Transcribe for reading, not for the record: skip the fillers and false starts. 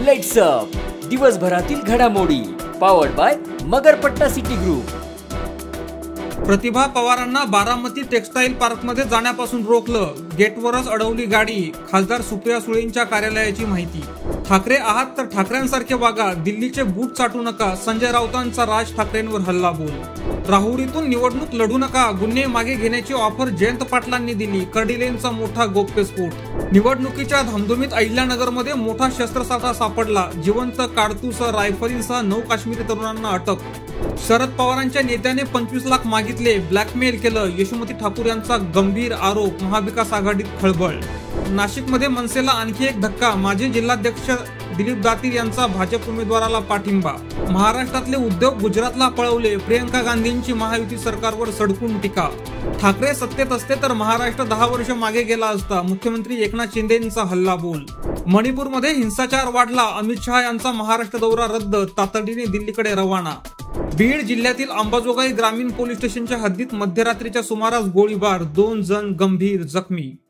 Lights up दिवसभरातील घडामोडी powered by Magarpatta city group. Pratibha पवारांना बारामती टेक्सटाईल पार्कमध्ये जाण्यापासून रोखलं, गेटवरच अडवली गाडी। खासदार सुप्रिया सुळेंच्या कार्यालयाची माहिती। ठाकरे आहात तर ठाकरेंसारखे वागा, दिल्लीचे बूट चाटू नका, संजय राऊतांचा राज ठाकरेंवर हल्ला बोल। राहुरीतून निवडणूक लढू नका, गुन्हे मागे घेण्याची ऑफर जयंत पाटलांनी दिली, कर्डिलेंचा मोठा गौप्यस्फोट। निवडणुकीच्या धामधुमीत अहिल्यानगरमध्ये मोठा शस्त्रसाठा सापडला, जिवंत कारतूस रायफलींसह 9 काश्मीरी तरुणांना अटक। शरद पवारांच्या नेत्याने 25 लाख मागितले, ब्लॅकमेल केलं, यशोमती ठाकूर यांचा गंभीर आरोप, महाविकास आघाडीत खळबळ। नाशिकमध्ये मनसेला आणखी एक धक्का, माजी जिल्हाध्यक्ष दिलीप दातीर यांचा भाजप उमेदवाराला पाठिंबा। महाराष्ट्रातले उद्योग गुजरातला पळवले, प्रियंका गांधींची महायुती सरकारवर सडकून टीका। ठाकरे सत्तेत असते तर महाराष्ट्र 10 वर्ष मागे गेला असता, मुख्यमंत्री एकनाथ शिंदेंचा हल्ला बोल। मणिपूरमध्ये हिंसाचार वाढला, अमित शहा यांचा महाराष्ट्र दौरा रद्द, तातडीने दिल्लीकडे रवाना। बीड जिल्ह्यातील अंबाजोगाई ग्रामीण पोलीस स्टेशनच्या हद्दीत मध्यरात्रीच्या सुमारास गोळीबार, 2 जण गंभीर जखमी।